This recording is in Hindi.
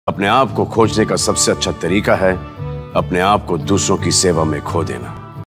अपने आप को खोजने का सबसे अच्छा तरीका है अपने आप को दूसरों की सेवा में खो देना।